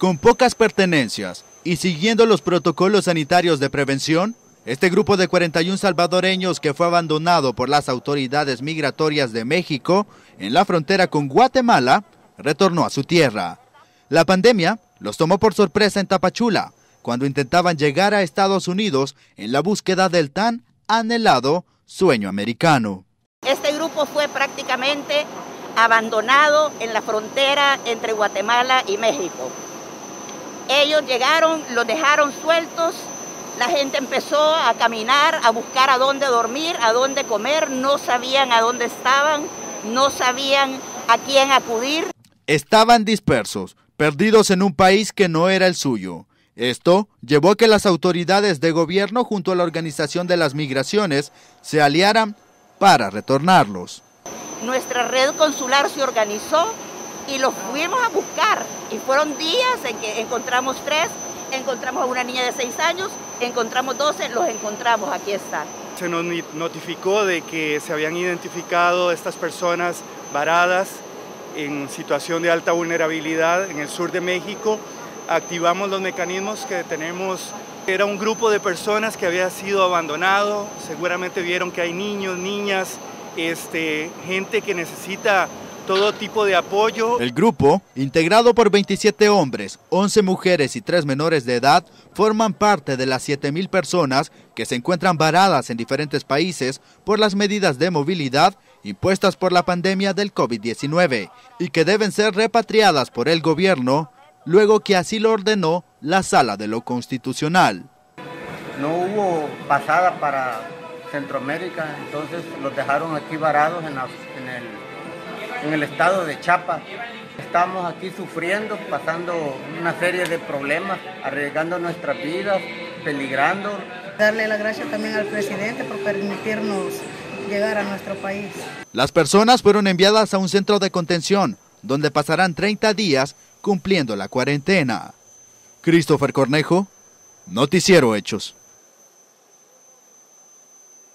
Con pocas pertenencias y siguiendo los protocolos sanitarios de prevención, este grupo de 41 salvadoreños que fue abandonado por las autoridades migratorias de México en la frontera con Guatemala, retornó a su tierra. La pandemia los tomó por sorpresa en Tapachula, cuando intentaban llegar a Estados Unidos en la búsqueda del tan anhelado sueño americano. Este grupo fue prácticamente abandonado en la frontera entre Guatemala y México. Ellos llegaron, los dejaron sueltos, la gente empezó a caminar, a buscar a dónde dormir, a dónde comer, no sabían a dónde estaban, no sabían a quién acudir. Estaban dispersos, perdidos en un país que no era el suyo. Esto llevó a que las autoridades de gobierno junto a la Organización de las Migraciones se aliaran para retornarlos. Nuestra red consular se organizó y los fuimos a buscar. Y fueron días en que encontramos 3, encontramos a una niña de 6 años, encontramos 12, los encontramos, aquí están. Se nos notificó de que se habían identificado estas personas varadas en situación de alta vulnerabilidad en el sur de México. Activamos los mecanismos que tenemos. Era un grupo de personas que había sido abandonado. Seguramente vieron que hay niños, niñas, gente que necesita todo tipo de apoyo. El grupo, integrado por 27 hombres, 11 mujeres y 3 menores de edad, forman parte de las 7,000 personas que se encuentran varadas en diferentes países por las medidas de movilidad impuestas por la pandemia del COVID-19 y que deben ser repatriadas por el gobierno, luego que así lo ordenó la Sala de lo Constitucional. No hubo pasada para Centroamérica, entonces los dejaron aquí varados en el estado de Chiapas. Estamos aquí sufriendo, pasando una serie de problemas, arriesgando nuestras vidas, peligrando. Darle las gracias también al presidente por permitirnos llegar a nuestro país. Las personas fueron enviadas a un centro de contención, donde pasarán 30 días cumpliendo la cuarentena. Christopher Cornejo, Noticiero Hechos.